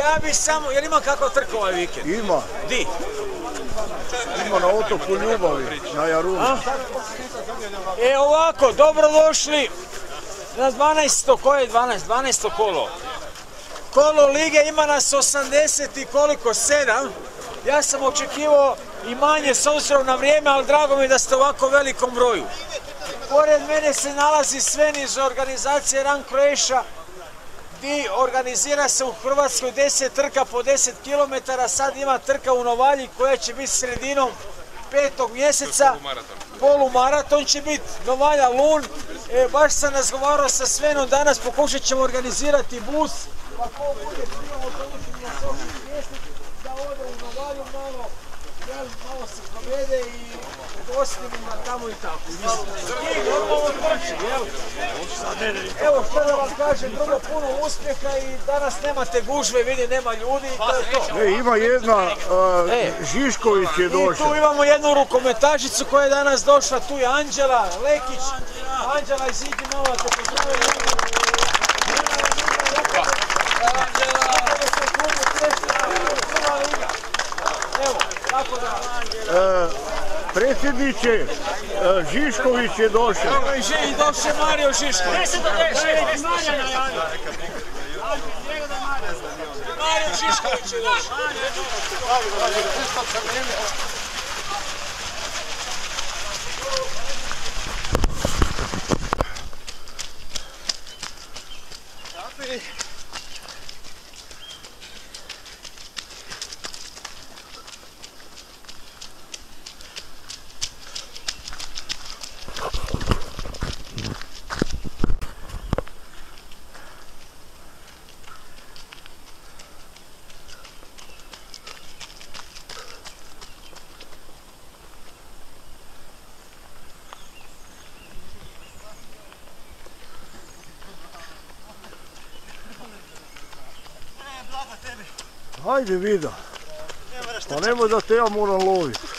Ja bi samo, jel ima kakva trka ovaj vikend? Ima. Di? Ima na otoku Ljubavi, na Jarunu. Ovako, dobrodošli na 12. koje je 12? 12. kolo. Kolo lige, ima nas 80 i koliko? 7. Ja sam očekivao i manje s obzirom na vrijeme, ali drago mi je da ste u ovako velikom broju. Pored mene se nalazi Sven iz organizacije Run Croatia, gdje organizira se u Hrvatskoj 10 trka po 10 km, sad ima trka u Novalji koja će biti sredinom 5. mjeseca, polumaraton će biti, Novalja Lun. Baš sam razgovarao sa Svenom danas, pokušat ćemo organizirati bus, pa ko bude primamo to učinje na sočni mjesec, da ode u Novalju malo se provede i gostimo tamo i tako. I normalno trči, jel? Evo što da vam kažem, vrlo puno uspjeha i danas nemate gužve, vidi nema ljudi i to je to. Ima jedna, Žišković je došla. I tu imamo jednu rukometašicu koja je danas došla, tu je Anđela Lekić. Anđela, iziđi malo da te pozdravim. Evo, tako da... Predsjedniče, Žišković je došao. Evo i došao Mario Žišković. Mario Žišković je došao. Hajde vida. Pa nemoj da te ja moram loviti.